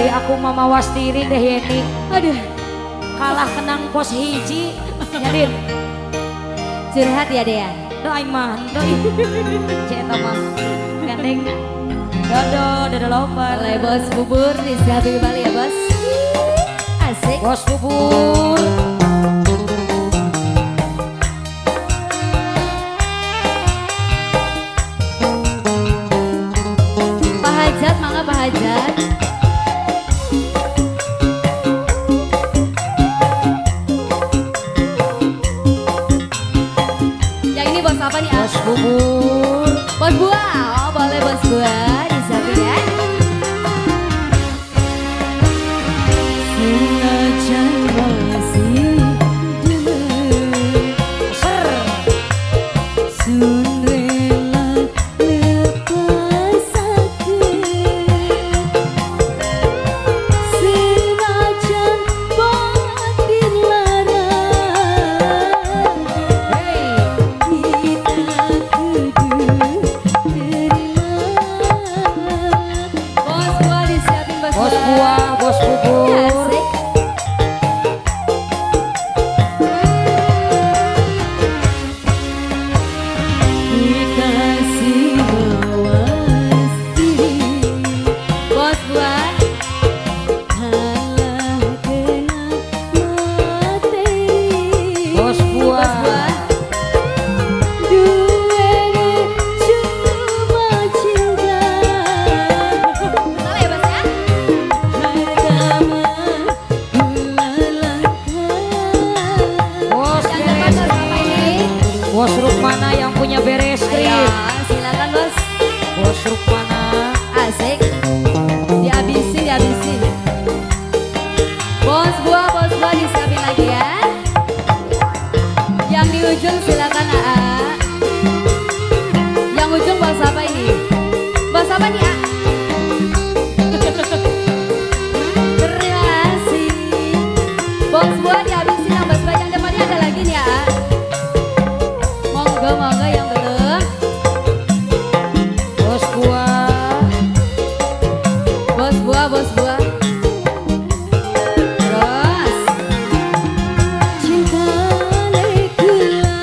Dari aku Mama Wastiri deh Yeni. Aduh, Kalah kenang pos hiji. Yadin. curhat ya Dea. Doain mah, doain. Ceta mah. Gandeng. Dodo lover. Oleh bos bubur disiapin kembali ya bos. Asik. Bos bubur. Pak Hajat, mangga Pak Hajat. Yang ini bos apa nih? Bos bubur. Bos buah. Oh boleh bos buah disiapin ya. Senajan masih Ser. sun rela lepas sakit senajan batin lara kita kudu terima. Bos buah disiapin Bos buah, bos bubur. Asik. Dikasih mawas diri bos buat kalah kena materi Bos buah. duere cuma cinta salah ya bos ya harga mah Bos yang depan bos apa ini? Bos Rukmana yang punya beres Ayo, krim. silakan bos. Bos Rukmana. Asik. Dihabisin. Bos buah disiapin lagi ya. Yang di ujung silakan AA. Yang ujung bos apa ini? Bos apa nih A? Terima kasih. Bos buah dihabisin yang bos buah yang depannya ada lagi nih A. Monggo yang belum. Bos buah. Bos buah. Terus. Cinta lekula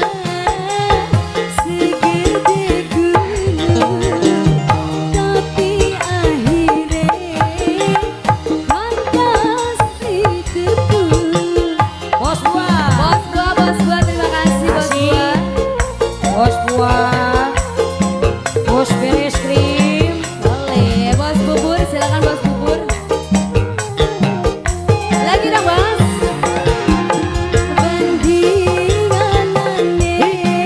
segede gunung, tapi akhirnya kan pasti ketemu. Bos buah. Bos buah, terima kasih bos buah. Bos buah. Bos beres krim. Boleh, bos bubur, silakan bos bubur. Lagi dong bos. Bandinganane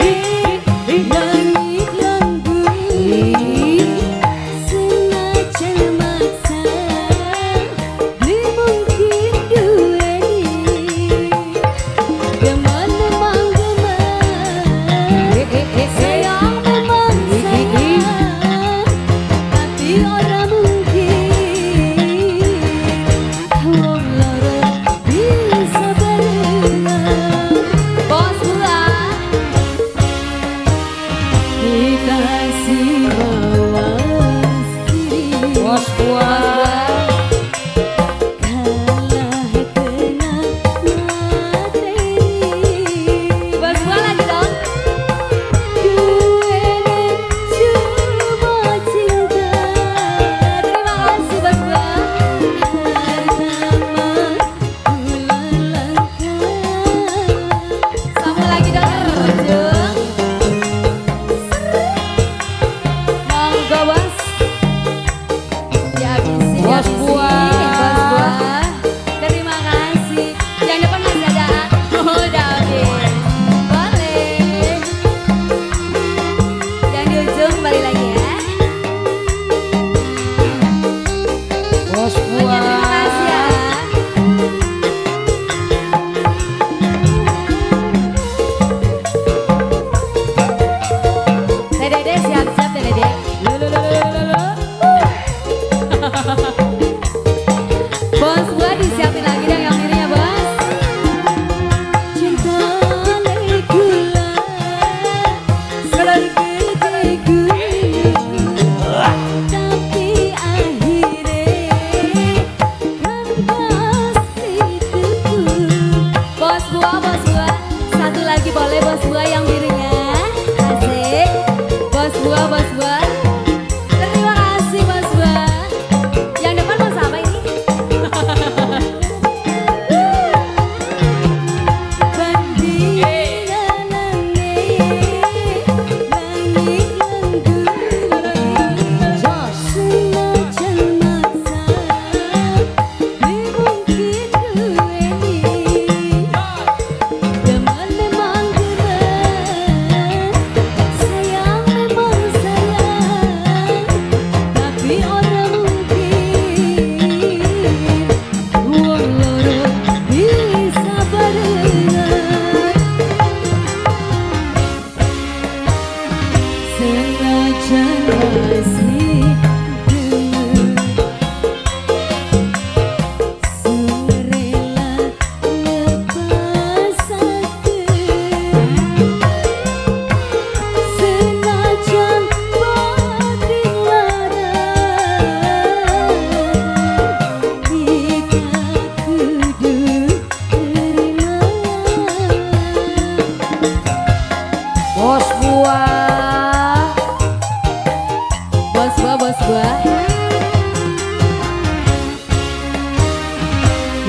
langit lembut, senajan maksa beli mungkin duweni. Geman memang geman, sayang memang sayang, tapi orang mungkin wong loro bisa berenang. Bos buah dikasih mawas diri. Bos buah. Kalah kena materi. Bos buah lagi dong. Duere cuma cinta. Terima kasih bos buah. Harta mah gula langka. Sama lagi dong ujung. Monggo bos. Dihabisin. Bos buah. Bos buah. Terima kasih. Yang depan masih ada. Oh, udah habis. Boleh. Yang di ujung balik lagi ya. Bos Oke, terima kasih ya. buah. Teh Dede siap-siap Teh Dede. Bos buah disiapin lagi dong yang ininya bos. Cinta lekula segede gunung, tapi akhirnya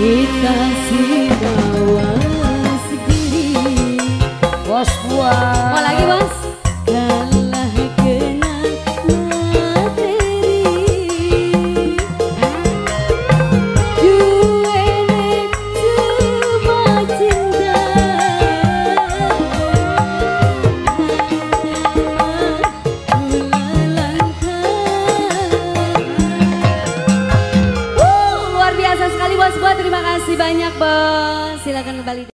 dikasih mawas diri. Bos buah. Mau lagi bos? Kalah kena materi, juene cuma cinta. Luar biasa sekali bos buah, terima kasih banyak bos. Silakan kembali.